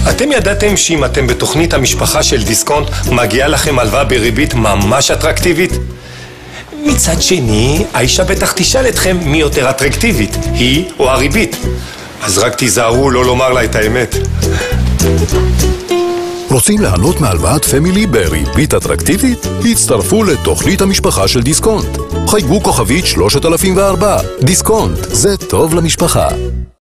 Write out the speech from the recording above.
אתם ידעתם שאם אתם בתוכנית המשפחה של דיסקונט, מגיעה לכם הלוואה בריבית ממש אטרקטיבית? מצד שני, האישה בטח תשאל אתכם מי יותר אטרקטיבית, היא או הריבית. אז רק תיזהרו לא לומר לה את האמת. רוצים ליהנות מהלוואת פמילי בריבית אטרקטיבית? הצטרפו לתוכנית המשפחה של דיסקונט. חייגו כוכבית 3004. דיסקונט, זה טוב למשפחה.